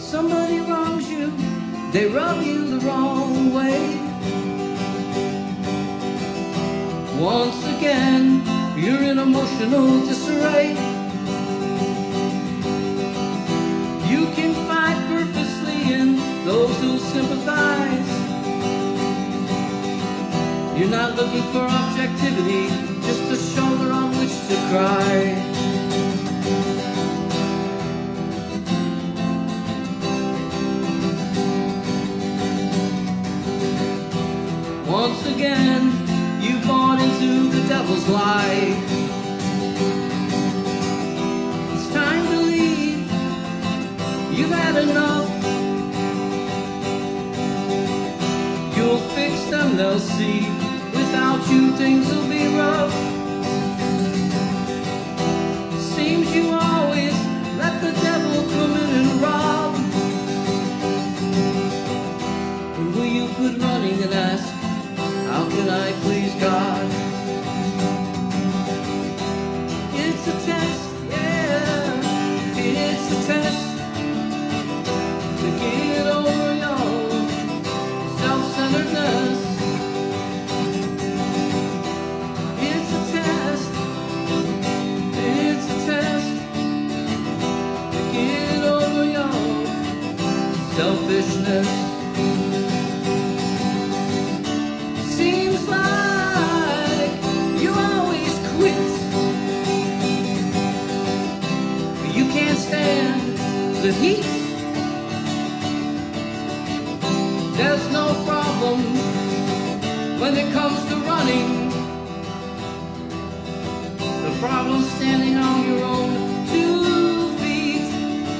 somebody wrongs you, they rub you the wrong way. Once again, you're in emotional disarray. You can fight purposely in those who sympathize. You're not looking for objectivity, just a shoulder on which to cry. Once again, you bought into the devil's lie. It's time to leave, you've had enough. You'll fix them, they'll see. Without you, things will be rough. Seems you always let the devil come in and rob. When will you quit running and ask, how can I please God? It's a test, yeah, it's a test to get over your self-centeredness. It's a test to get over your selfishness. Seems like you always quit, but you can't stand the heat. There's no problem when it comes to running. The problem's standing on your own 2 feet.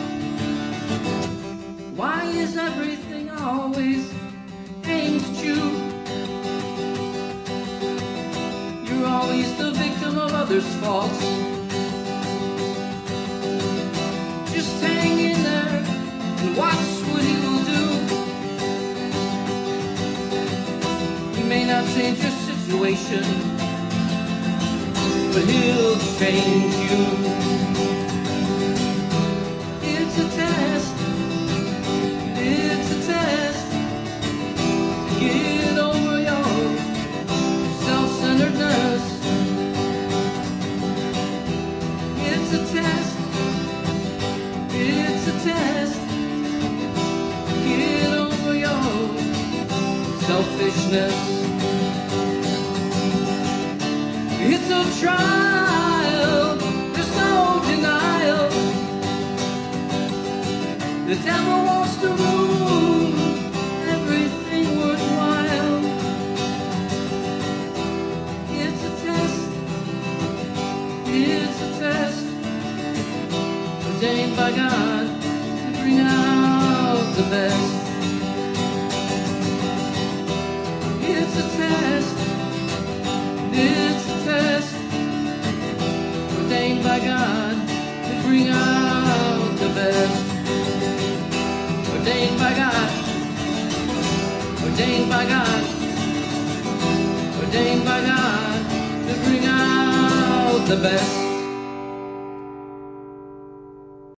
Why is everything always aimed at you? You're always the victim of others' faults. Just hang in there and watch what he will do. He may not change your situation, but he'll change you. It's a test, it's a test to get over your self-centeredness. It's a test, it's a test to get over your selfishness. It's a trial, there's no denial. The devil wants to ruin everything worthwhile. It's a test, it's a test ordained by God to bring out the best. It's a test, it's a test ordained by God to bring out the best. Ordained by God, ordained by God, ordained by God to bring out the best.